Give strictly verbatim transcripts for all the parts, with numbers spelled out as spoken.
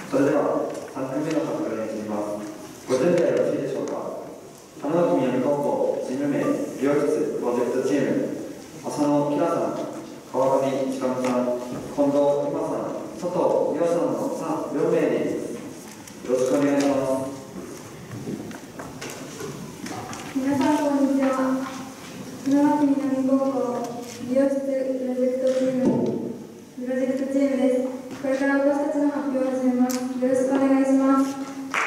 それではさん組目の方からに移ります。ご準備はよろしいでしょうか。花巻南高校チーム名美容室プロジェクトチーム、浅野キラさん、川上千上さん、近藤由真さん、佐藤美和さんのさん両名です。よろしくお願いします。 皆さんこんにちは。花巻南高校美容室プロジェクトチームプロジェクトチームです。これから私たちの発表を始めます。よろしくお願いします。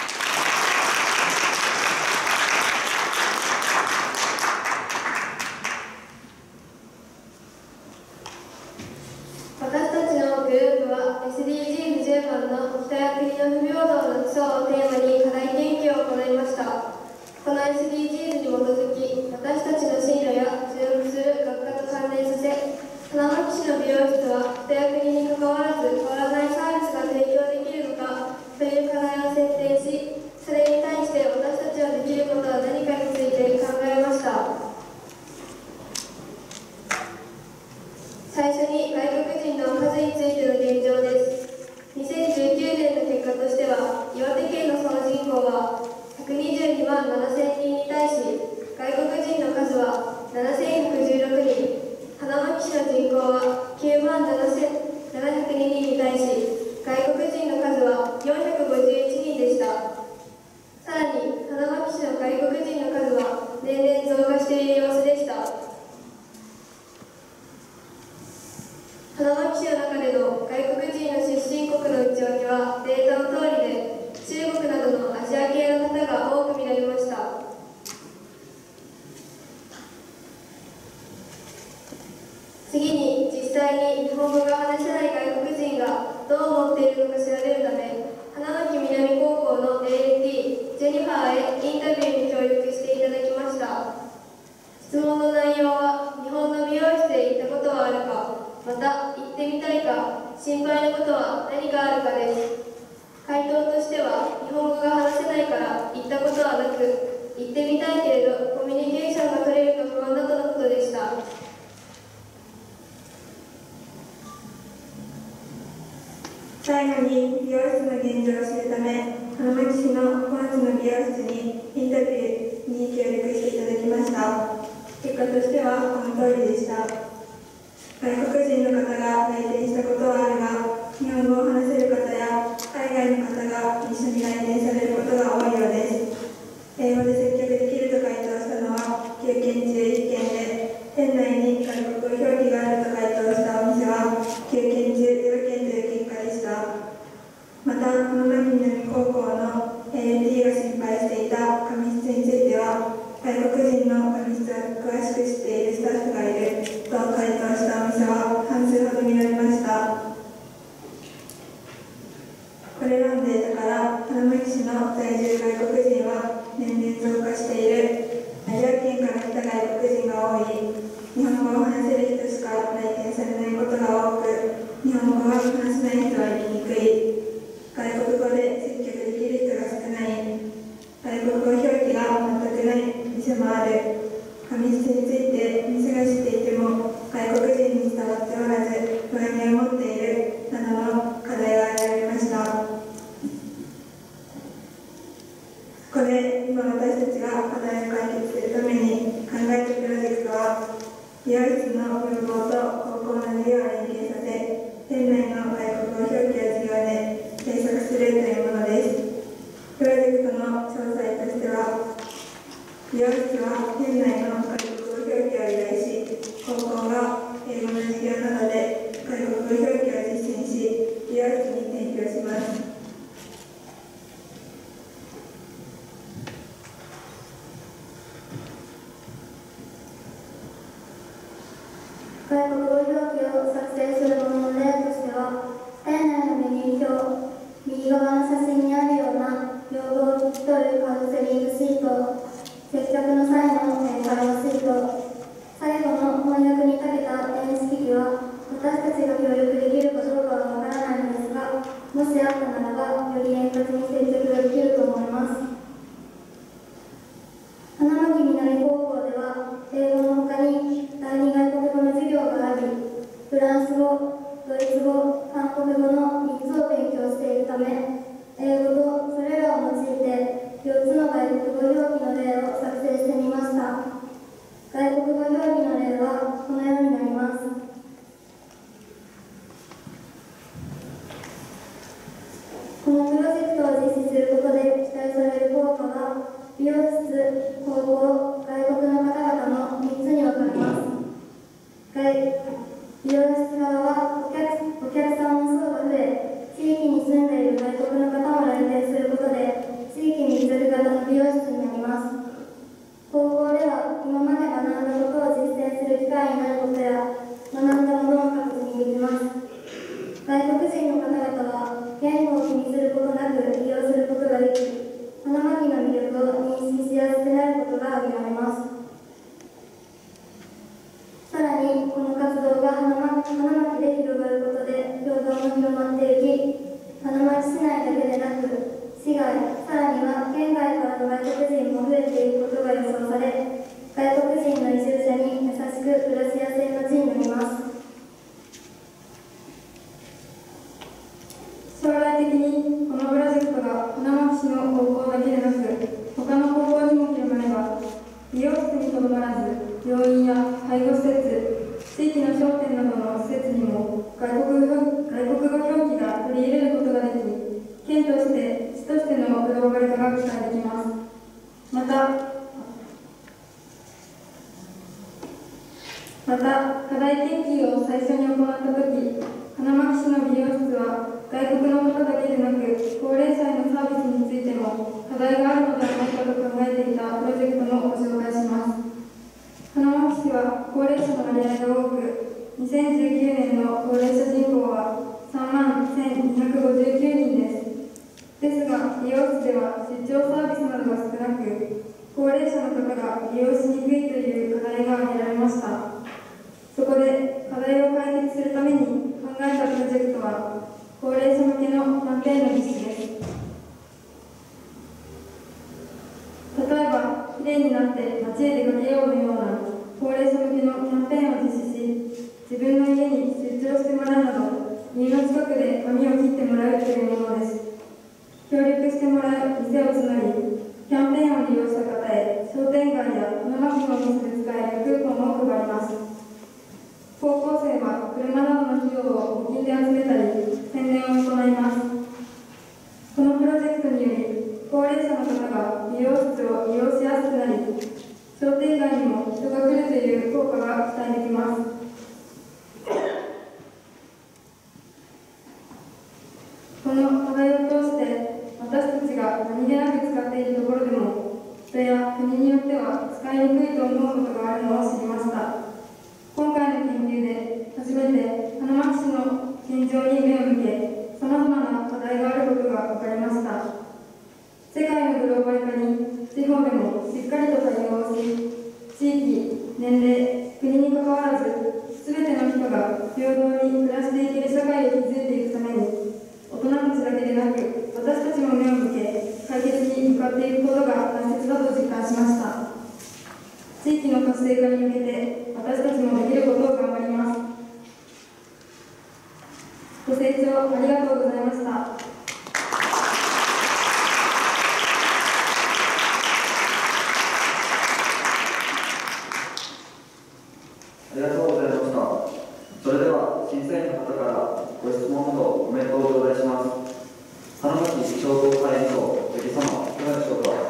私たちのグループは エスディージーズじゅう 番の北や国の不平等の基礎をテーマに課題研究を行いました。この エスディージーズ に基づき、私たちの進路や所属する学科と関連させ、花巻市の美容室は北や国に関わらず変わらないサービスが提供できるのかという課題を設定し、それに対して私たちはできることは何かについて考えました。最初に外国人の数についての現状です。にせんじゅうきゅうねんの結果としては、岩手県の総人口はひゃくにじゅうにまんななせんにんに対し、外国人の数はななせんひゃくじゅうろくにん、花巻市の人口はきゅうまんななひゃくににんに対し、外国人の数はよんひゃくごじゅういちにんでした。さらに、花巻市の外国人の数は年々増加している様子でした。花巻市の中での外国人の出身国の内訳はデータの通りで、中国などのアジア系の方が多く見られました。次に、実際に日本語が話せない外国人がどう思っているのか調べるため、花巻南高校の エーエルティー ジェニファーへインタビューに協力していただきました。質問の内容は、日本の美容室へ行ったことはあるか、また行ってみたいか、心配なことは何があるかです。回答としては、日本語が話せないから行ったことはなく、行ってみたいけれどコミュニケーションが取れるか不安だとのことでした。最後に美容室の現状を知るため、花巻市のこのつの美容室にインタビューに協力していただきました。結果としてはこの通りでした。外国人の方が来店したことはあるが、日本語を話せる方や海外の方が一緒に来店されることが多いようです。英語で接客できると回答したのはきゅうけん中いっけんで、店内に外国語表記があると回答したお店はきゅうけん中ゼロけんという結果でした。また、花巻南高校の エーエルティー が心配していた髪質については、外国人の髪質を詳しく知っているスタッフがいると回答したお店は半数ほど見られました。これらのデータから花巻市の在住外国人は年々増加している、アジア圏から来た外国人が多い、日本語を話せる人しか来店されないことが多く、日本語が話せない人は行きにくい、外国語で接客できる人が少ない、外国語表記が全くない店もある、髪質について店が知っていても外国人に伝わっておらず不安に思っているなどの課題が挙げられました。ここで今私たちが課題を解決するために考えたプロジェクトは、美容室の文法と高校の授業を連携させ、店内の外国語表記を授業で制作するというものです。プロジェクトの詳細としては、美容室は店内の外国語表記を依頼し、高校が英語の授業などで外国語表記を実践し、美容室に提供します。外国語表記を作成するものの例としては、店内のメニュー表、右側の写真にあるような用語を聞き取るカウンセリングシート、接客の際の会話シート、最後の翻訳にかけた電子機器は、私たちが協力できるかどうかはわからないのですが、もしあったならば、より円滑に接客ができると思います。花巻南高校では、英語の他に第二外国語の授業があり、フランス語、ドイツ語、韓国語のみっつを勉強しているため、 域に住んでいる外国の方も来店することで、地域密着型の美容室になります。高校では今まで学んだことを実践する機会になることや、学んだものを活にできます。外国人の方々は言語を気にすることなく利用することができ、花巻の魅力を認識しやすくなることが挙げられます。さらに、この活動が花巻、花巻で広がることで共同も広まっていき、花巻市内だけでなく、市外、さらには県外からの外国人も増えていくことが予想され、外国人の移住者に優しく暮らしやすい街になります。 将来的にこのプロジェクトが花巻市の高校だけでなく、他の高校にも広がれば、美容室にとどまらず、病院や介護施設、地域の商店などの施設にも外国語、外国語表記が取り入れることができ、県として、市としてのグローバル化が期待できます。また、また、課題研究を最初に行ったとき、花巻市の美容室は、外国の方だけでなく、高齢者へのサービスについても課題があるのではないかと考えていたプロジェクトもご紹介します。花巻市は高齢者の割合が多く、にせんじゅうきゅうねんの高齢者人口はさんまんせんにひゃくごじゅうきゅうにんです。ですが、美容室では出張サービスなどが少なく、高齢者の方が利用しにくいという課題が挙げられました。そこで課題を解決するために考えたプロジェクトは、高齢者向けのキャンペーンの実施です。例えば、きれいになって街へ出かけようのような高齢者向けのキャンペーンを実施し、自分の家に出張してもらうなど、家の近くで髪を切ってもらうというものです。協力してもらう店を募り、キャンペーンを利用した方へ商店街や花巻のお店で使えるクーポンを配ります。高校生は車などの費用を募金で集めたり、宣伝を行います。このプロジェクトにより、高齢者の方が美容室を利用しやすくなり、商店街にも人が来るという効果が期待できます。この課題を通して、私たちが何気なく使っているところでも、人や国によっては使いにくいと思うことがあるのを知りました。今回の研究で初めて花巻市の現状に目を向け、さまざまな課題があることが分かりました。世界のグローバル化に地方でもしっかりと対応し、地域、年齢、国にかかわらず、すべての人が平等に暮らしていける社会を築いていくために、大人たちだけでなく、私たちも目を向け、解決に向かっていくことが大切だと実感しました。地域の活性化に向けて、私たちもできることを頑張ります。ご清聴ありがとうございました。 ありがとうございました。それでは審査員の方からご質問とコメントを頂戴します。花巻商工会議長、関様、いかがでしょうか。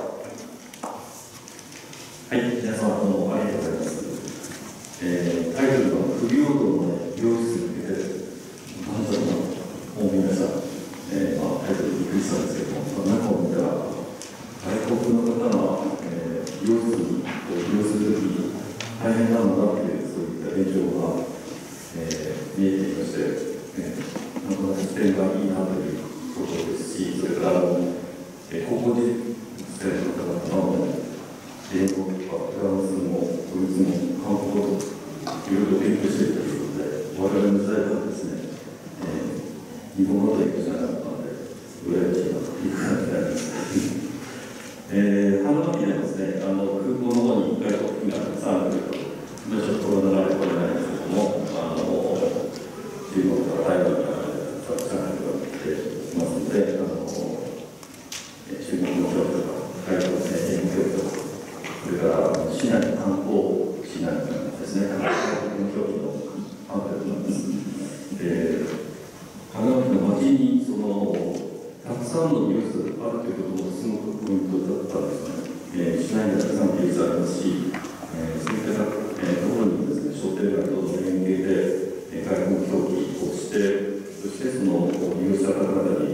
はい、皆様どうもありがとうございます。えー、タイトルの不平等の美容室に向けて、なんだろうな、もう皆さん、えーまあ、タイトルびっくりしたんですけども、中を見たら、外国の方が、えー、美容室に利用するときに大変なのだという、そういった現状が、えー、見えていまして、えー、なんか視点がいいなということですし、それから、えー、高校で生の方々の英語とかフランスもドイツも韓国語といろいろ勉強していたということで、我々の時代はですね、えー、日本語ということじゃなかったので、羨ましいなという感じになります。えー、花巻ではですね、あの空港の方に外国人がたくさんあるということ、ちょっとコロナ禍で来れないんですけども、あの中国から台湾からたくさん来ていますので、あの中国の教育とか、外国の英語教育とか、それから市内の観光市内ですね、観光教育のパンフレットなんです。で、花巻の街にそのたくさんの美容室があるということもすごくポイントだったんですね。えー、市内にたくさんの美容室ありますし、えー、そういった、えー、ところにですね、商店街との連携で、えー、外国表記をして、そしてその利用者方々に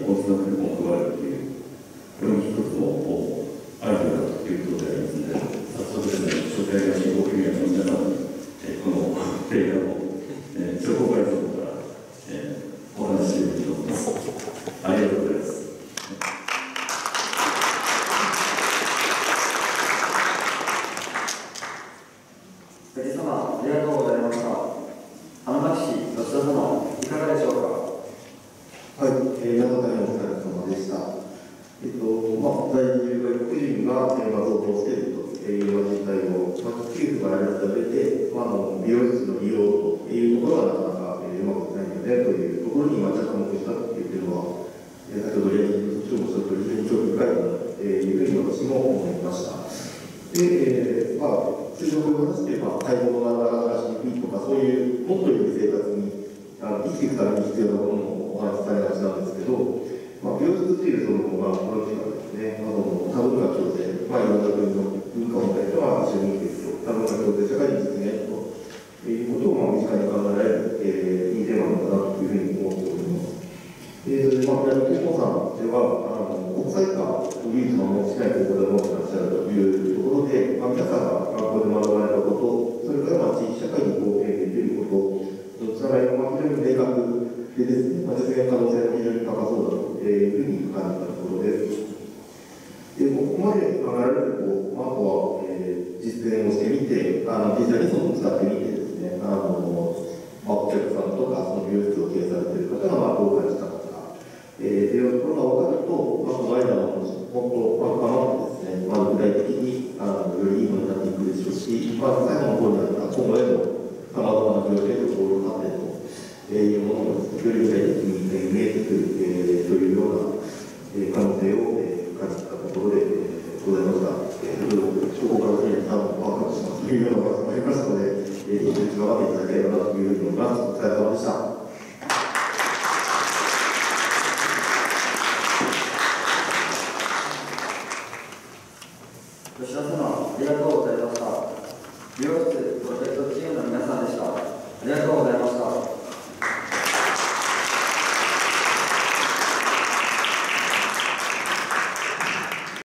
かられた上で、まあ、あの美容室の利用というところはなかなか、えー、うまくいってないよねというところに、まあ、着目したというのは、えー、先ほど宮城所長もおっしゃったとおり、非常に興味深いなというふうに私も思いました。で、えーまあ、通常こういう話で、まあ、買い物がなかなかしにくいとか、そういうもっといい生活にあの生きていくために必要なものをお話しされがちなんですけど、まあ、美容室っていうその、まあ、この機関ですね、あの多文化共生、まあ、いろんな国の文化問題とは一緒に生きていくと、多文化共生社会の実現ということを、まあ、身近に考えられる、えー、いいテーマなのかなというふうに思っております。えー、それで、まあ、南高校さんでは、あの国際化を唯一の持ちないということを持ってらっしゃるというところで、まあ、皆さんが学校で学ばれたこと、それからまあ地域社会に貢献できること、つながりが非常に明確でですね、まあ、実現可能性も非常に高そうだというふうに感じたところです。で、ここまで考えられると、まあ、あとは、えー、実践をしてみて、あの実際にその使ってみてですね、あのまあ、お客さんとかその美容室を経営されている方がまあどう感じたのか、えー、というところが分かると、まあ、この間の話、もっと、まあ、深まってですね、まあ、具体的にあのよりいいものになっていくでしょうし、まあ、最後の方には